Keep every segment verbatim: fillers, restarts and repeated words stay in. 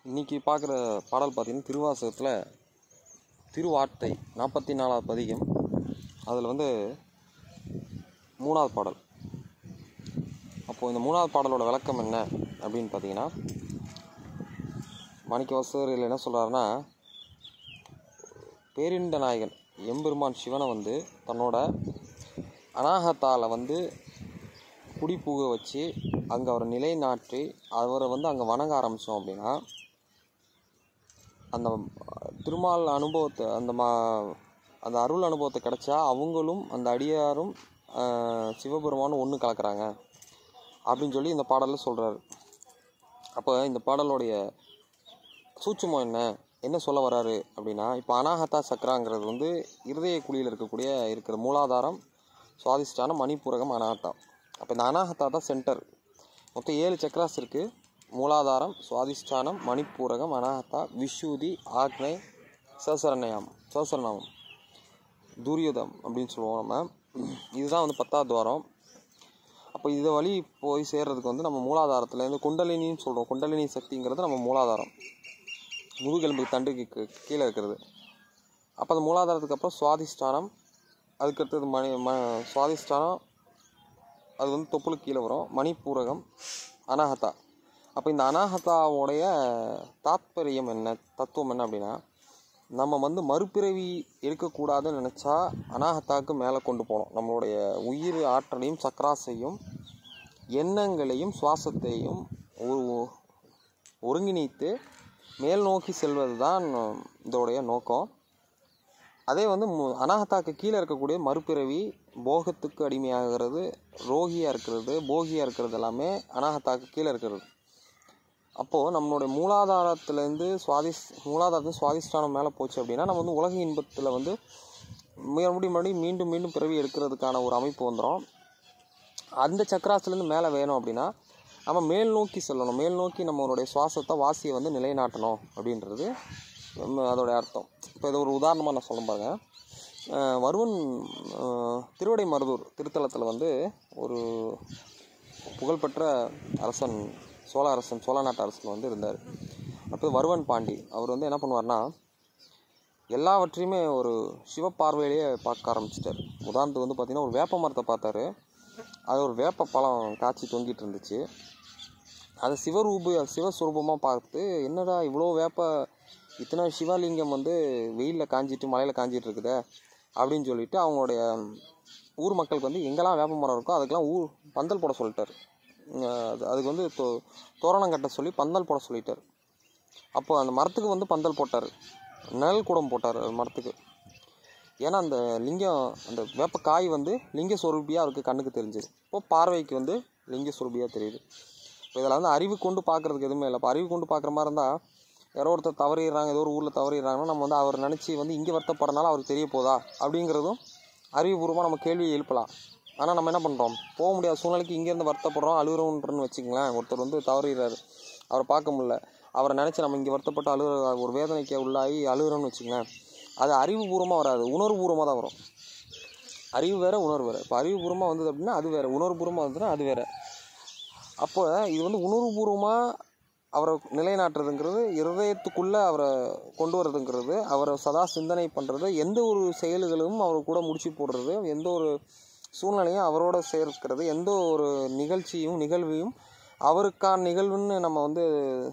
இன்றைக்கி பார்க்குற பாடல் பார்த்திங்கன்னா திருவாசகத்தில் திருவார்த்தை நாற்பத்தி நாலாவது பதிகம். அதில் வந்து மூணாவது பாடல். அப்போது இந்த மூணாவது பாடலோட விளக்கம் என்ன அப்படின்னு பார்த்தீங்கன்னா, மாணிக்கவாசகர் இதில் என்ன சொல்கிறாருன்னா, பேரின்ப நாயகன் எம்பெருமான் சிவனை வந்து தன்னோட அநாகத்தால் வந்து குடிப்புக வச்சு அங்கே அவரை நிலைநாட்டி அவரை வந்து அங்கே வணங்க ஆரம்பித்தோம் அப்படின்னா, அந்த திருமால் அனுபவத்தை அந்த மா அந்த அருள் அனுபவத்தை கிடைச்சா அவங்களும் அந்த அடியாரும் சிவபெருமானும் ஒன்று கலக்கிறாங்க அப்படின்னு சொல்லி இந்த பாடலில் சொல்கிறாரு. அப்போ இந்த பாடலுடைய சூட்சுமம் என்ன என்ன சொல்ல வர்றாரு அப்படின்னா, இப்போ அநாகத்தா சக்கராங்கிறது வந்து இருதய குழியில் இருக்கக்கூடிய இருக்கிற மூலாதாரம், சுவாதிஷ்டானம், மணிப்பூரகம், அநாகத்தா. அப்போ இந்த அநாகத்தா தான் சென்டர். மொத்தம் ஏழு சக்கராஸ் இருக்குது. மூலாதாரம், சுவாதிஷ்டானம், மணிப்பூரகம், அநாகத்தா, விசுதி, ஆக்னை, சசரணயம் சசரணம் துரியுதம் அப்படின்னு சொல்லுவோம் நம்ம. இதுதான் வந்து பத்தாவது துவாரம். அப்போ இதை வழி போய் சேர்றதுக்கு வந்து நம்ம மூலாதாரத்துலேருந்து குண்டலினின்னு சொல்கிறோம். குண்டலினி சக்திங்கிறது நம்ம மூலாதாரம், முதுகெலும்பு தண்டுக்கு கீழே இருக்கிறது. அப்போ அந்த மூலாதாரத்துக்கு அப்புறம் சுவாதிஷ்டானம், அதுக்கடுத்தது மணி ம சுவாதிஷ்டானம் அது வந்து தொப்புளுக்கு கீழே வரும். மணிப்பூரகம், அநாகத்தா. அப்போ இந்த அநாகத்தாவோடைய தாத்பரியம் என்ன, தத்துவம் என்ன அப்படின்னா, நம்ம வந்து மறுபிறவி எடுக்கக்கூடாதுன்னு நினச்சா அநாகத்தாவுக்கு மேலே கொண்டு போகணும். நம்மளுடைய உயிர் ஆற்றலையும் சக்கராசையும் எண்ணங்களையும் சுவாசத்தையும் ஒருங்கிணைத்து மேல் நோக்கி செல்வது தான் இதோடைய நோக்கம். அதே வந்து அநாகத்தாக்கு கீழே இருக்கக்கூடிய மறுபிறவி, போகத்துக்கு அடிமையாகிறது, ரோகியாக இருக்கிறது, போகியாக இருக்கிறது எல்லாமே அநாகத்தாக்கு கீழே இருக்கிறது. அப்போது நம்மளுடைய மூலாதாரத்துலேருந்து சுவாதிஷ் மூலாதாரத்து சுவாதிஷ்டானம் மேலே போச்சு அப்படின்னா நம்ம வந்து உலக இன்பத்தில் வந்து மறுபடியும் மறுபடியும் மீண்டும் மீண்டும் பிறவி எடுக்கிறதுக்கான ஒரு அமைப்பு வந்துடும். அந்த சக்கராசிலேருந்து மேலே வேணும் அப்படின்னா நம்ம மேல் நோக்கி செல்லணும். மேல் நோக்கி நம்மளுடைய சுவாசத்தை, வாசியை வந்து நிலைநாட்டணும் அப்படின்றது அதோடைய அர்த்தம். இப்போ இது ஒரு உதாரணமாக நான் சொல்ல பாருங்க. வருவன் திருவடை மருதூர் திருத்தலத்தில் வந்து ஒரு புகழ்பெற்ற அரசன், சோழ அரசன், சோழ நாட்டு அரசன் வந்து இருந்தார். அப்போ வருவன் பாண்டி அவர் வந்து என்ன பண்ணுவார்னா, எல்லாவற்றையுமே ஒரு சிவப்பார்வையிலேயே பார்க்க ஆரம்பிச்சிட்டார். உதாரணத்துக்கு வந்து பார்த்திங்கன்னா, ஒரு வேப்ப மரத்தை பார்த்தாரு. அது ஒரு வேப்ப பழம் காய்ச்சி தொங்கிட்டு இருந்துச்சு. அதை சிவரூப சிவஸ்வரூபமாக பார்த்து, என்னடா இவ்வளோ வேப்ப, இத்தனை சிவலிங்கம் வந்து வெயிலில் காஞ்சிட்டு மலையில் காஞ்சிட்டு இருக்குதே அப்படின்னு சொல்லிட்டு அவங்களுடைய ஊர் மக்களுக்கு வந்து எங்கெல்லாம் வேப்ப மரம் இருக்கோ அதுக்கெல்லாம் ஊர் பந்தல் போட சொல்லிட்டார். அது அதுக்கு வந்து தோ தோரணம் கட்ட சொல்லி பந்தல் போட சொல்லிட்டார். அப்போ அந்த மரத்துக்கு வந்து பந்தல் போட்டார், நிழல் கூடம் போட்டார் மரத்துக்கு. ஏன்னா அந்த லிங்கம், அந்த வேப்ப காய் வந்து லிங்க சொரூபியாக அவருக்கு கண்ணுக்கு தெரிஞ்சுது. இப்போ பார்வைக்கு வந்து லிங்க சொரூபியாக தெரியுது. இப்போ இதில் வந்து அறிவு கொண்டு பார்க்குறதுக்கு எதுவுமே இல்லை. இப்போ அறிவு கொண்டு பார்க்குற மாதிரி இருந்தால், யாரோ ஒருத்தர் தவறிடுறாங்க, ஏதோ ஒரு ஊரில் தவறிடுறாங்கன்னா நம்ம வந்து அவர் நினச்சி வந்து இங்கே வருத்தப்படுறனால அவருக்கு தெரிய போதா அப்படிங்கிறதும் அறிவுபூர்வமாக நம்ம கேள்வியை எழுப்பலாம். ஆனால் நம்ம என்ன பண்ணுறோம், போக முடியாத சூழ்நிலைக்கு இங்கேருந்து வருத்தப்படுறோம், அழுகிறோன்றன்னு வச்சுக்கங்களேன். ஒருத்தர் வந்து தவறிடுறாரு, அவரை பார்க்க முடியல, அவரை நினச்சி நம்ம இங்கே வருத்தப்பட்டு அழுகிற ஒரு வேதனைக்கு உள்ளாகி அழுகிறோன்னு வச்சுக்கங்களேன். அது அறிவுபூர்வமாக வராது, உணர்வுபூர்வமாக தான் வரும். அறிவு வேறு, உணர்வு வேறு. இப்போ அறிவுபூர்வமாக வந்தது அப்படின்னா அது வேறு, உணர்வுபூர்வமாக வந்ததுன்னா அது வேறு. அப்போ இது வந்து உணர்வுபூர்வமாக அவரை நிலைநாட்டுறதுங்கிறது, இருதயத்துக்குள்ளே அவரை கொண்டு வர்றதுங்கிறது, அவரை சதா சிந்தனை பண்ணுறது, எந்த ஒரு செயல்களும் அவர் கூட முடிச்சு போடுறது, எந்த ஒரு சூழ்நிலையும் அவரோட சேர்க்கிறது, எந்த ஒரு நிகழ்ச்சியும் நிகழ்வையும் அவருக்கான நிகழ்வுன்னு நம்ம வந்து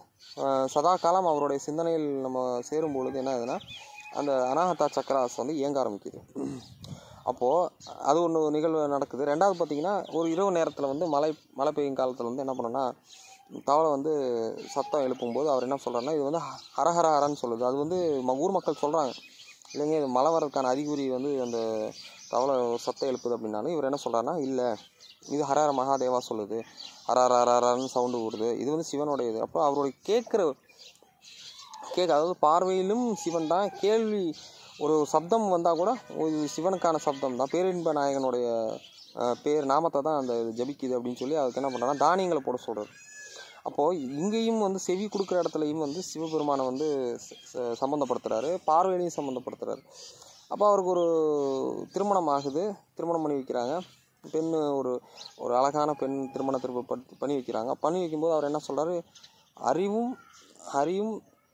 சதா காலம் அவருடைய சிந்தனையில் நம்ம சேரும் பொழுது என்ன ஆகுதுன்னா, அந்த அநாகத்தா சக்கராஸ் வந்து இயங்க ஆரம்பிக்குது. அப்போது அது ஒன்று நிகழ்வு நடக்குது. ரெண்டாவது பார்த்திங்கன்னா, ஒரு இரவு நேரத்தில் வந்து மழை மழை பெய்யும் காலத்தில் வந்து என்ன பண்ணோன்னா, தவளை வந்து சத்தம் எழுப்பும்போது அவர் என்ன சொல்கிறாருன்னா, இது வந்து ஹரஹர ஹரன்னு சொல்லுது. அது வந்து ஊர் மக்கள் சொல்கிறாங்க, இல்லைங்க இது மழை வர்றதுக்கான அறிகுறி வந்து அந்த தவளை சத்தம் எழுப்புது அப்படின்னாலும் இவர் என்ன சொல்கிறாருன்னா, இல்லை இது ஹரஹர மகாதேவா சொல்லுது, ஹரஹர ஹரஹரன்னு சவுண்டு வருது, இது வந்து சிவனுடைய இது. அப்போ அவருடைய கேட்குற கேட்க, அதாவது பார்வையிலும் சிவன் தான், கேள்வி ஒரு சப்தம் வந்தால் கூட இது சிவனுக்கான சப்தம் தான், பேரின்ப நாயகனுடைய பேர் நாமத்தை தான் அந்த ஜபிக்குது அப்படின்னு சொல்லி அதுக்கு என்ன பண்ணுறாங்கன்னா தானியங்களை போட சொல்கிறார். அப்போது இங்கேயும் வந்து செவி கொடுக்குற இடத்துலையும் வந்து சிவபெருமானை வந்து சம்மந்தப்படுத்துகிறாரு, பார்வையிலையும் சம்மந்தப்படுத்துகிறாரு. அப்போ அவருக்கு ஒரு திருமணம் ஆகுது, திருமணம் பண்ணி வைக்கிறாங்க. பெண் ஒரு ஒரு அழகான பெண் திருமணத்திற்கு பண்ணி வைக்கிறாங்க. பண்ணி வைக்கும்போது அவர் என்ன சொல்கிறாரு, அறிவும் அறிவும்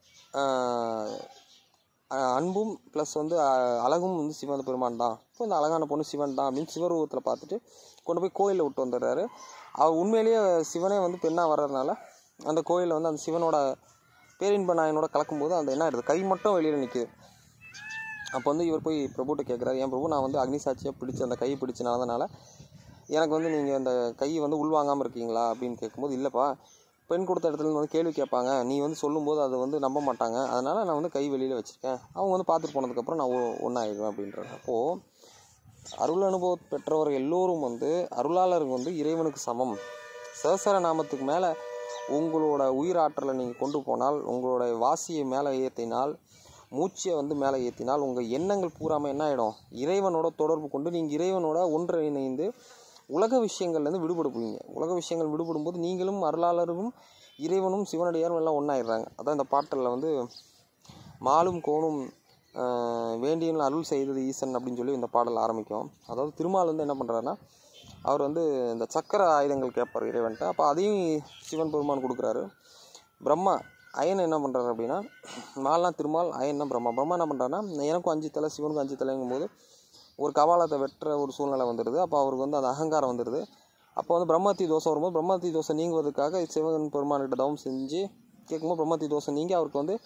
அன்பும் ப்ளஸ் வந்து அழகும் வந்து சிவன் பெருமான் தான். இப்போ இந்த அழகான பொண்ணு சிவன் தான் அப்படின்னு சிவரூபத்தில் பார்த்துட்டு கொண்டு போய் கோயிலில் விட்டு வந்துடுறாரு. அவர் உண்மையிலேயே சிவனே வந்து பெண்ணாக வர்றதுனால அந்த கோயிலில் வந்து அந்த சிவனோட பேரின்ப நாயனோட கலக்கும்போது அந்த என்ன ஆகிடுது, கை மட்டும் வெளியில் நிற்குது. அப்போ வந்து இவர் போய் பிரபுட்ட கேட்குறாரு, ஏன் பிரபு, நான் வந்து அக்னி சாட்சியாக பிடிச்சி அந்த கையை பிடிச்சி நடந்தனால எனக்கு வந்து நீங்கள் அந்த கையை வந்து உள்வாங்காமல் இருக்கீங்களா அப்படின்னு கேட்கும்போது, இல்லைப்பா, பெண் கொடுத்த இடத்துல வந்து கேள்வி கேட்பாங்க, நீ வந்து சொல்லும்போது அதை வந்து நம்ப மாட்டாங்க, அதனால் நான் வந்து கை வெளியில் வச்சுருக்கேன், அவங்க வந்து பார்த்துட்டு போனதுக்கப்புறம் நான் ஒன்றாயிடுவேன் அப்படின்றாங்க. அப்போது அருள் அனுபவம் பெற்றவர்கள் எல்லோரும் வந்து அருளாளருக்கு வந்து இறைவனுக்கு சமம். சஹஸ்ர நாமத்துக்கு மேலே உங்களோட உயிராற்றலை நீங்கள் கொண்டு போனால், உங்களோட வாசியை மேலே ஏற்றினால், மூச்சியை வந்து மேலே ஏற்றினால், உங்கள் எண்ணங்கள் பூராமல் என்ன ஆகிடும், இறைவனோட தொடர்பு கொண்டு நீங்கள் இறைவனோட ஒன்றிணைந்து உலக விஷயங்கள்லேருந்து விடுபடுவீங்க. உலக விஷயங்கள் விடுபடும் போது நீங்களும் அருளாளரும் இறைவனும் சிவனடியாரும் எல்லாம் ஒன்றாயிடுறாங்க. அதான் இந்த பாட்டலில் வந்து மாலும் கோணும் வேண்டியன் அருள் செய்தது ஈசன் அப்படின்னு சொல்லி இந்த பாடல் ஆரம்பிக்கும். அதாவது திருமால் வந்து என்ன பண்ணுறாருன்னா, அவர் வந்து இந்த சக்கர ஆயுதங்கள் கேட்பார் இறைவன்ட்ட. அப்போ அதையும் சிவன் பெருமான் கொடுக்குறாரு. பிரம்மா அயன் என்ன பண்ணுறாரு அப்படின்னா, மால்லாம் திருமால், அயன்னா பிரம்மா. பிரம்மா என்ன பண்ணுறாருன்னா, எனக்கும் அஞ்சு தலை சிவனுக்கும் அஞ்சு தலைங்கும் போது ஒரு கபாலத்தை வெட்டுற ஒரு சூழ்நிலை வந்துடுது. அப்போ அவருக்கு வந்து அந்த அகங்காரம் வந்துடுது. அப்போ வந்து பிரம்மத்தி தோசை வரும்போது பிரம்மத்தி தோசை நீங்குவதற்காக சிவன் பெருமான்கிட்ட தவம் செஞ்சு கேட்கும்போது பிரம்மத்தி தோசை நீங்கி அவருக்கு வந்து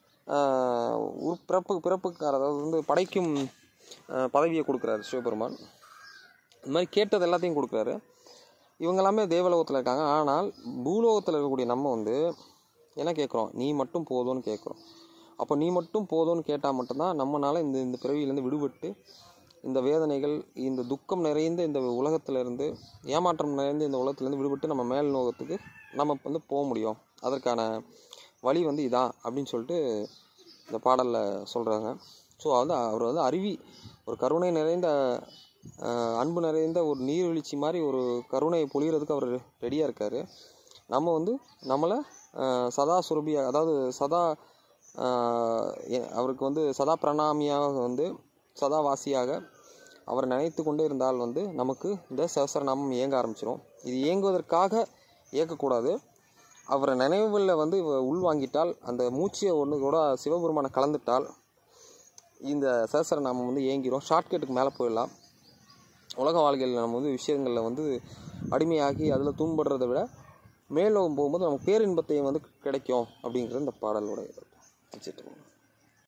ஒரு பிறப்பு பிறப்புக்கு அதாவது வந்து படைக்கும் பதவியை கொடுக்குறாரு சிவபெருமான். இந்த மாதிரி கேட்டது எல்லாத்தையும் கொடுக்குறாரு. இவங்க எல்லாமே தேவலோகத்தில் இருக்காங்க. ஆனால் பூலோகத்தில் இருக்கக்கூடிய நம்ம வந்து என்ன கேட்குறோம், நீ மட்டும் போதும்னு கேட்குறோம். அப்போ நீ மட்டும் போதும்னு கேட்டால் மட்டும்தான் நம்மளால் இந்த இந்த பிறவியிலேருந்து விடுபட்டு இந்த வேதனைகள், இந்த துக்கம் நிறைந்த இந்த உலகத்திலேருந்து, ஏமாற்றம் நிறைந்த இந்த உலகத்துலேருந்து விடுபட்டு நம்ம மேல் நோகத்துக்கு நம்ம வந்து போக முடியும். அதற்கான வழி வந்து இதான் அப்படின்னு சொல்லிட்டு இந்த பாடலில் சொல்கிறாங்க. ஸோ வந்து அவர் வந்து அருவி, ஒரு கருணை நிறைந்த அன்பு நிறைந்த ஒரு நீர்வீழ்ச்சி மாதிரி ஒரு கருணையை பொழிகிறதுக்கு அவர் ரெடியாக இருக்கார். நம்ம வந்து நம்மளை சதா சுரபியாக, அதாவது சதா அவருக்கு வந்து சதா பிரணாமியாக வந்து சதாவாசியாக அவரை நினைத்து கொண்டே இருந்தால் வந்து நமக்கு இந்த சஹஸ்ரநாமம் இயங்க ஆரம்பிச்சிடும். இது இயங்குவதற்காக இயக்கக்கூடாது. அவரை நினைவில் வந்து உள்வாங்கிட்டால், அந்த மூச்சியை ஒன்று கூட சிவபெருமானை கலந்துட்டால் இந்த சஹஸ்ரநாமம் வந்து இயங்கிடும். ஷார்ட்கட்டுக்கு மேலே போயிடலாம். உலக வாழ்க்கையில் நம்ம வந்து விஷயங்களில் வந்து அடிமையாகி அதில் துன்படுறதை விட மேலோகம் போகும்போது நமக்கு பேரின்பத்தையும் வந்து கிடைக்கும் அப்படிங்கிறது இந்த பாடலோட வச்சுட்டு